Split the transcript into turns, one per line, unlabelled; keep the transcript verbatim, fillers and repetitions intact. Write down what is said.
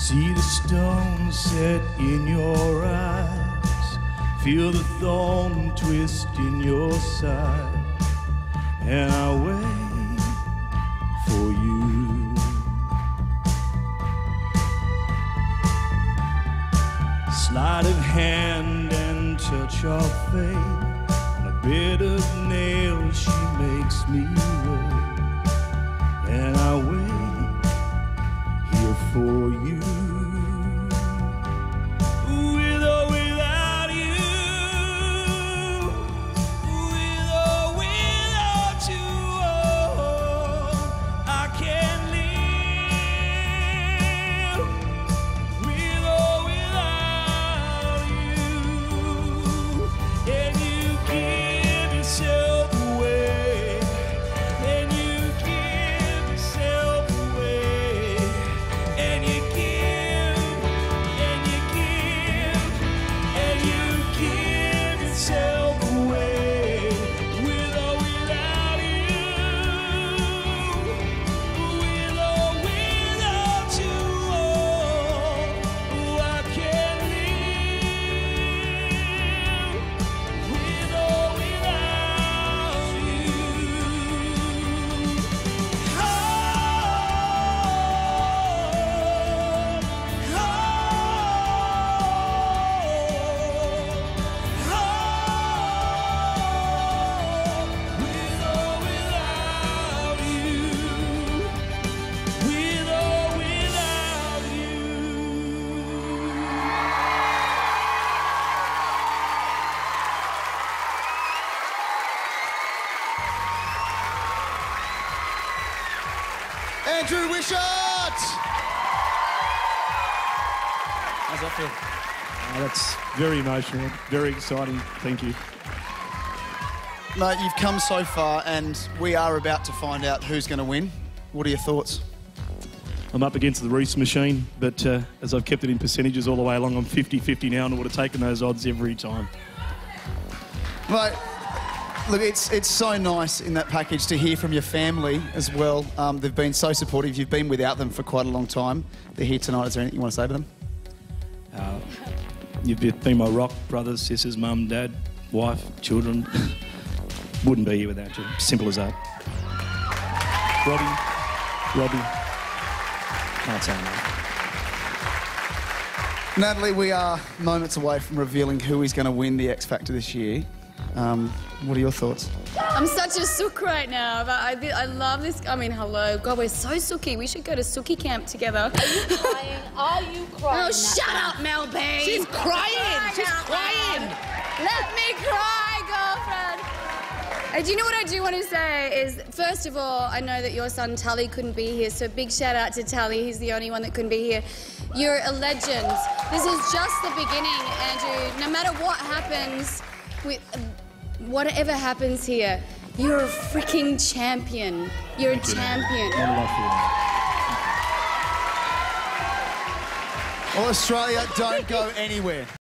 See the stone set in your eyes, feel the thorn twist in your side, and I wait for you. Sleight of hand and touch of fate, on a bed of nails she makes me wait, and I wait here for you. With or without you, with or without you, oh, I can't live. With or without you, and you give yourself away, and you give yourself away, and you give, and you give, and you give yourself away. With or without you, with or without you, oh, I can't live. With or without you. Oh, oh, oh, with or without you, with or without you.
Andrew Wishart!
How's that feel? Oh, that's very emotional, very exciting. Thank you.
Mate, you've come so far and we are about to find out who's going to win. What are your thoughts?
I'm up against the Reese machine, but uh, as I've kept it in percentages all the way along, I'm fifty fifty now, and I would have taken those odds every time.
Mate, look, it's it's so nice in that package to hear from your family as well. Um, they've been so supportive. You've been without them for quite a long time. They're here tonight. Is there anything you want to say to them?
Uh, you've been my rock, brothers, sisters, mum, dad, wife, children. Wouldn't be here without you. Simple as that. Robbie, Robbie. Can't say no.
Natalie, we are moments away from revealing who is going to win the X Factor this year. Um, what are your thoughts?
I'm such a sook right now, but I, I love this. I mean, hello. God, we're so sooky. We should go to sooky camp together.
Are you crying? Are you crying?
Oh, shut up, Mel B.
She's crying. She's crying.
Let me cry, girlfriend. Uh, do you know what I do want to say is, first of all, I know that your son Tully couldn't be here, so big shout out to Tully. He's the only one that couldn't be here. You're a legend. This is just the beginning, Andrew. No matter what happens, with, uh, whatever happens here, you're a freaking champion. You're a champion.
Not a lot for you.
Well, Australia, don't go anywhere.